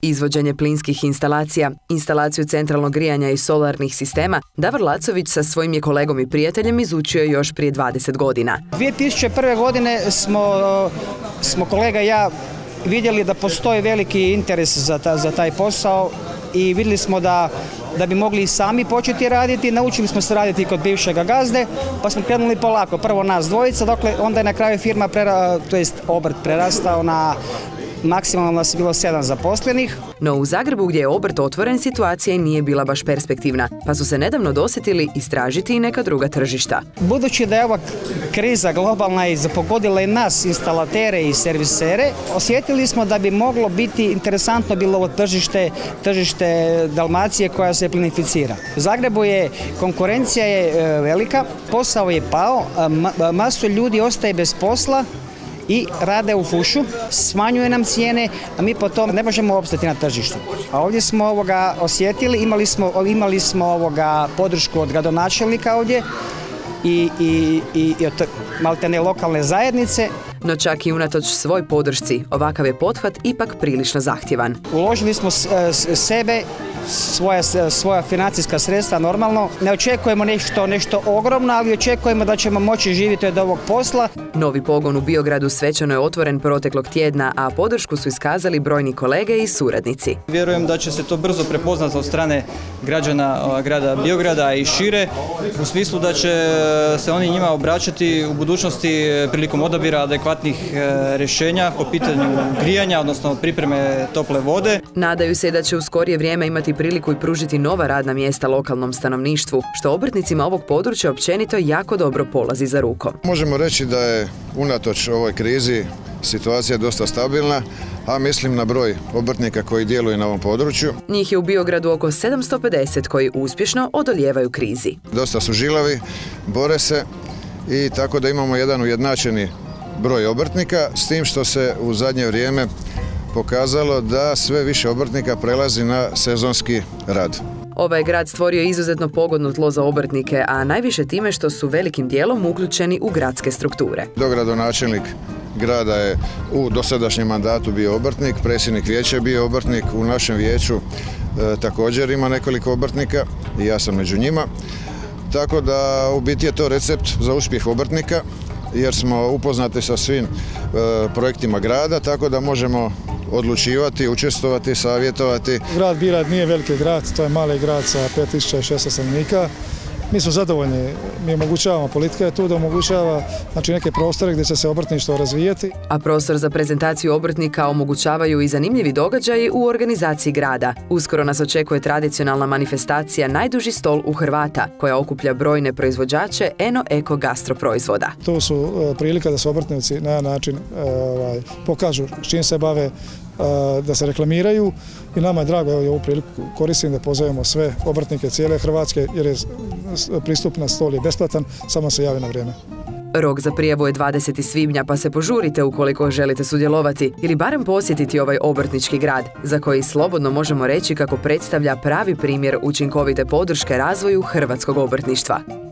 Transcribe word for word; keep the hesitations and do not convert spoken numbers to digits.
Izvođenje plinskih instalacija, instalaciju centralnog grijanja i solarnih sistema Davor Lacović sa svojim je kolegom i prijateljem izučio još prije dvadeset godina. dvije tisuće prve. godine smo, smo kolega i ja vidjeli da postoji veliki interes za, ta, za taj posao i vidjeli smo da, da bi mogli i sami početi raditi. Naučili smo se raditi kod bivšega gazde, pa smo krenuli polako. Prvo nas dvojica, dokle onda je na kraju firma, prera, to jest obrt prerastao na maksimalno nas je bilo sedam zaposlenih. No u Zagrebu gdje je obrt otvoren situacija i nije bila baš perspektivna, pa su se nedavno dosjetili istražiti i neka druga tržišta. Budući da je ova kriza globalna i pogodila i nas, instalatere i servisere, osjetili smo da bi moglo biti interesantno bilo ovo tržište, tržište Dalmacije koja se plinificira. U Zagrebu je konkurencija je velika, posao je pao, masu ljudi ostaje bez posla i rade u fušu, smanjuje nam cijene, a mi potom ne možemo opstati na tržištu. A ovdje smo ovoga osjetili, imali smo, imali smo ovoga podršku od gradonačelnika ovdje i, i, i, i od maltene lokalne zajednice. No čak i unatoč svoj podršci, ovakav je pothvat ipak prilično zahtjevan. Uložili smo sebe, svoja, svoja financijska sredstva normalno. Ne očekujemo nešto, nešto ogromno, ali očekujemo da ćemo moći živjeti od ovog posla. Novi pogon u Biogradu svečano je otvoren proteklog tjedna, a podršku su iskazali brojni kolege i suradnici. Vjerujem da će se to brzo prepoznati od strane građana grada Biograda i šire, u smislu da će se oni njima obraćati u budućnosti prilikom odabira adekvatnih rješenja po pitanju grijanja, odnosno pripreme tople vode. Nadaju se da će u skorije vrijeme imati priliku i pružiti nova radna mjesta lokalnom stanovništvu, što obrtnicima ovog područja općenito jako dobro polazi za rukom. Možemo reći da je unatoč ovoj krizi situacija dosta stabilna, a mislim na broj obrtnika koji djeluju na ovom području. Njih je u Biogradu oko sedamsto pedeset koji uspješno odolijevaju krizi. Dosta su žilavi, bore se i tako da imamo jedan ujednačeni broj obrtnika, s tim što se u zadnje vrijeme pokazalo da sve više obrtnika prelazi na sezonski rad. Ovaj grad stvorio izuzetno pogodno tlo za obrtnike, a najviše time što su velikim dijelom uključeni u gradske strukture. Dogradonačelnik grada je u dosadašnjem mandatu bio obrtnik, predsjednik vijeća je bio obrtnik, u našem vijeću e, također ima nekoliko obrtnika i ja sam među njima. Tako da u biti je to recept za uspjeh obrtnika, jer smo upoznati sa svim e, projektima grada, tako da možemo odlučivati, učestvovati, savjetovati. Grad Biograd nije veliki grad, to je mali grad sa pet tisuća šesto stanovnika. Mi smo zadovoljni, mi omogućavamo, politika je tu da omogućava znači, neke prostore gdje će se obrtništvo razvijeti. A prostor za prezentaciju obrtnika omogućavaju i zanimljivi događaji u organizaciji grada. Uskoro nas očekuje tradicionalna manifestacija Najduži stol u Hrvata, koja okuplja brojne proizvođače eno-eko gastro proizvoda. To su uh, prilika da se obrtnici na način uh, ovaj, pokažu s čim se bave, da se reklamiraju i nama je drago, evo i ovu priliku koristim da pozovemo sve obrtnike cijele Hrvatske jer je pristup na stol je besplatan, samo se javi na vrijeme. Rok za prijavu je dvadesetog svibnja, pa se požurite ukoliko želite sudjelovati ili barem posjetiti ovaj obrtnički grad, za koji slobodno možemo reći kako predstavlja pravi primjer učinkovite podrške razvoju hrvatskog obrtništva.